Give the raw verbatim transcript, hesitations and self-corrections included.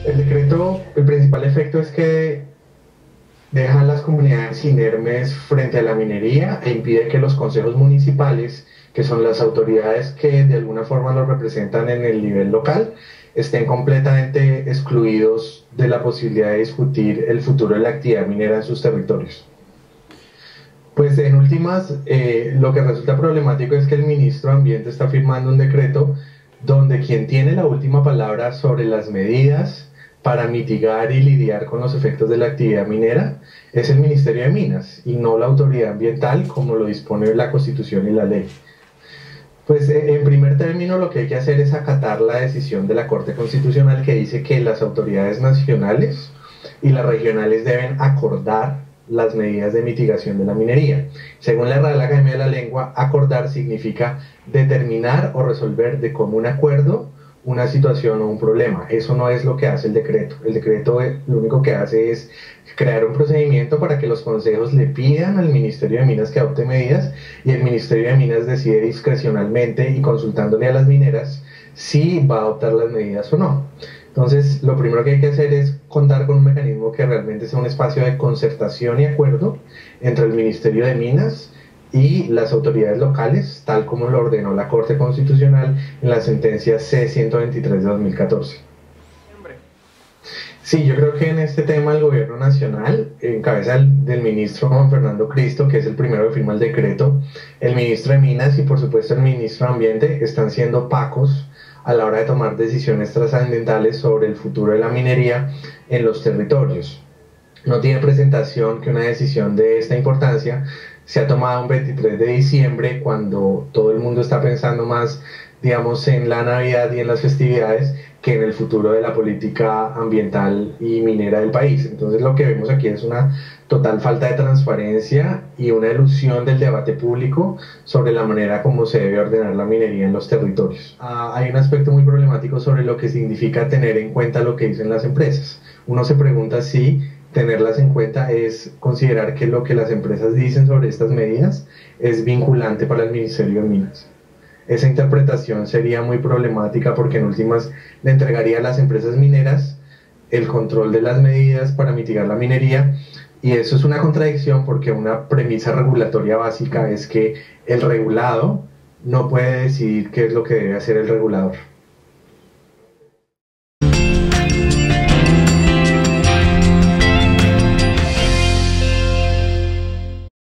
El decreto, el principal efecto es que deja a las comunidades inermes frente a la minería e impide que los consejos municipales, que son las autoridades que de alguna forma los representan en el nivel local, estén completamente excluidos de la posibilidad de discutir el futuro de la actividad minera en sus territorios. Pues en últimas, eh, lo que resulta problemático es que el ministro de Ambiente está firmando un decreto donde quien tiene la última palabra sobre las medidas para mitigar y lidiar con los efectos de la actividad minera es el Ministerio de Minas y no la autoridad ambiental como lo dispone la Constitución y la ley. Pues en primer término lo que hay que hacer es acatar la decisión de la Corte Constitucional que dice que las autoridades nacionales y las regionales deben acordar las medidas de mitigación de la minería. Según la Real Academia de la Lengua, acordar significa determinar o resolver de común acuerdo una situación o un problema. Eso no es lo que hace el decreto. El decreto lo único que hace es crear un procedimiento para que los consejos le pidan al Ministerio de Minas que adopte medidas y el Ministerio de Minas decide discrecionalmente y consultándole a las mineras si va a adoptar las medidas o no. Entonces, lo primero que hay que hacer es contar con un mecanismo que realmente sea un espacio de concertación y acuerdo entre el Ministerio de Minas y las autoridades locales, tal como lo ordenó la Corte Constitucional en la sentencia C ciento veintitrés de dos mil catorce. Sí, yo creo que en este tema el gobierno nacional, en cabeza del, del ministro Juan Fernando Cristo, que es el primero que firma el decreto, el ministro de Minas y por supuesto el ministro de Ambiente están siendo opacos a la hora de tomar decisiones trascendentales sobre el futuro de la minería en los territorios. No tiene presentación que una decisión de esta importancia se ha tomado un veintitrés de diciembre cuando todo el mundo está pensando más, digamos, en la Navidad y en las festividades que en el futuro de la política ambiental y minera del país. Entonces lo que vemos aquí es una total falta de transparencia y una ilusión del debate público sobre la manera como se debe ordenar la minería en los territorios. Ah, hay un aspecto muy problemático sobre lo que significa tener en cuenta lo que dicen las empresas. Uno se pregunta si tenerlas en cuenta es considerar que lo que las empresas dicen sobre estas medidas es vinculante para el Ministerio de Minas. Esa interpretación sería muy problemática porque en últimas le entregaría a las empresas mineras el control de las medidas para mitigar la minería y eso es una contradicción porque una premisa regulatoria básica es que el regulado no puede decidir qué es lo que debe hacer el regulador.